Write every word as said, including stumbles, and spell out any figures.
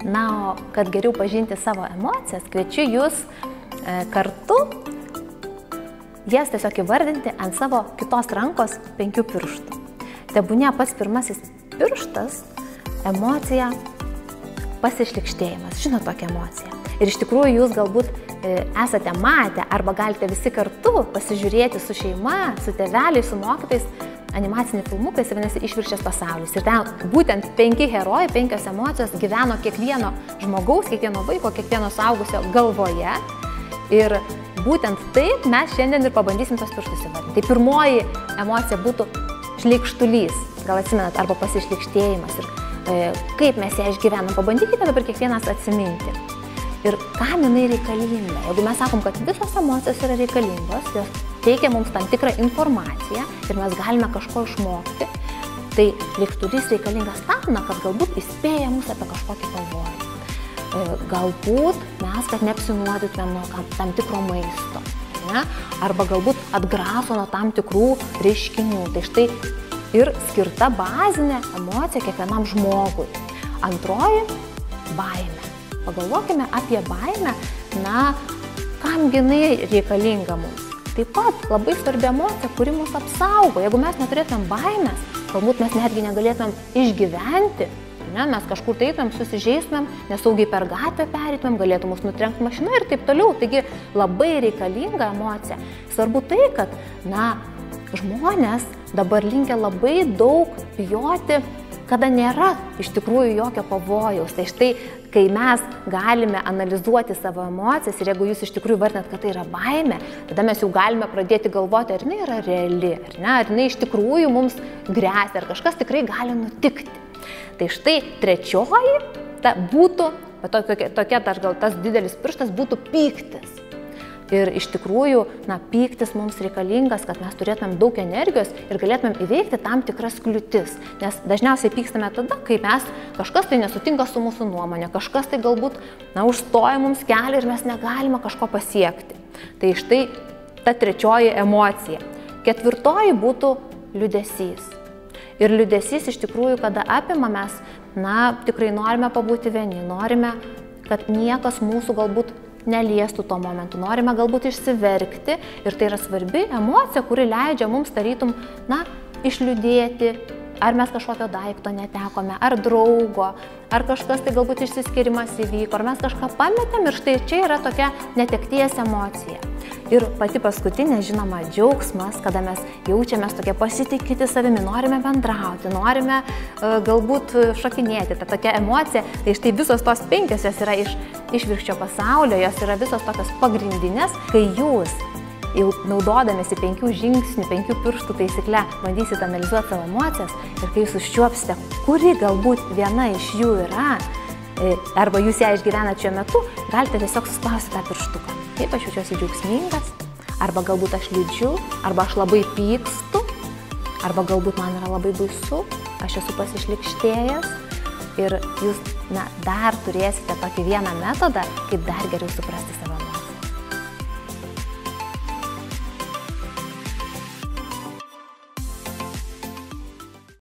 Na, o kad geriau pažinti savo emocijas, kviečiu jūs e, kartu jas tiesiog įvardinti ant savo kitos rankos penkių pirštų. Tebūnie pats pirmasis pirštas emocija pasišlykštėjimas. Žinot tokią emociją. Ir iš tikrųjų jūs galbūt e, esate matę arba galite visi kartu pasižiūrėti su šeima, su tėveliais, su mokytais animacinį filmuką, jis vadinasi Išvirkščias pasaulis. Ir ten būtent penki herojai, penkios emocijos gyveno kiekvieno žmogaus, kiekvieno vaiko, kiekvieno suaugusio galvoje. Ir būtent taip mes šiandien ir pabandysim tos pirštus įvardinti. Tai pirmoji emocija būtų šleikštulys, gal atsimenat, arba pasišleikštėjimas. Ir e, kaip mes ją išgyvenam, pabandykite dabar kiekvienas atsiminti. Ir kam jinai reikalinga? Jeigu mes sakom, kad visos emocijos yra reikalingos, jos teikia mums tam tikrą informaciją ir mes galime kažko išmokti, tai šleikštulys reikalingas tam, na, kad galbūt įspėja mus apie kažkokį pavojų. E, galbūt mes, kad neapsinuodytumėm nuo tam tikro maisto, ne? Arba galbūt atgraso nuo tam tikrų reiškinių. Tai štai ir skirta bazinė emocija kiekvienam žmogui. Antroji – baimė. Pagalvokime apie baimę, na, kam jinai reikalinga mums. Taip pat labai svarbi emocija, kuri mus apsaugo. Jeigu mes neturėtumėm baimės, galbūt mes netgi negalėtumėm išgyventi, ne? Mes kažkur tai eitumėm, susižeistumėm, nesaugiai per gatvę pereitumėm, galėtų mus nutrenkti mašina ir taip toliau. Taigi labai reikalinga emocija. Svarbu tai, kad, na, žmonės dabar linkę labai daug bijoti, kada nėra iš tikrųjų jokio pavojaus. Tai štai, kai mes galime analizuoti savo emocijas ir jeigu jūs iš tikrųjų vardinat, kad tai yra baimė, tada mes jau galime pradėti galvoti, ar jinai yra reali, ar ne, ar jinai iš tikrųjų mums gresia, ar kažkas tikrai gali nutikti. Tai štai trečioji ta būtų, tokia, tokia tas, gal tas didelis pirštas būtų pyktis. Ir iš tikrųjų, na, pyktis mums reikalingas, kad mes turėtumėm daug energijos ir galėtumėm įveikti tam tikras kliūtis. Nes dažniausiai pykstame tada, kai mes kažkas tai nesutinka su mūsų nuomonė, kažkas tai galbūt, na, užstoja mums kelią ir mes negalime kažko pasiekti. Tai štai ta trečioji emocija. Ketvirtoji būtų liūdesys. Ir liūdesys iš tikrųjų, kada apima mes, na, tikrai norime pabūti vieni, norime, kad niekas mūsų galbūt neliestų tuo momentu, norime galbūt išsiverkti ir tai yra svarbi emocija, kuri leidžia mums tarytum, na, išliūdėti, ar mes kažkokio daikto netekome, ar draugo, ar kažkas tai galbūt išsiskirimas įvyko, ar mes kažką pametėm ir štai čia yra tokia netekties emocija. Ir pati paskutinė, žinoma, džiaugsmas, kada mes jaučiamės tokie pasitikyti savimi, norime bendrauti, norime uh, galbūt šokinėti, ta tokia emocija. Tai štai visos tos penkios jos yra iš Išvirkščio pasaulio, jos yra visos tokios pagrindinės, kai jūs jau naudodamėsi penkių žingsnių, penkių pirštų taisykle bandysite analizuoti savo emocijas ir kai jūs užčiuopsite, kuri galbūt viena iš jų yra, arba jūs ją išgyvenate šiuo metu, galite tiesiog suspausyti tą pirštuką. Taip, aš jaučiuosi džiaugsmingas, arba galbūt aš liūdžiu, arba aš labai pykstu, arba galbūt man yra labai baisu, aš esu pasišlykštėjęs ir jūs, na, dar turėsite tokį vieną metodą, kaip dar geriau suprasti save.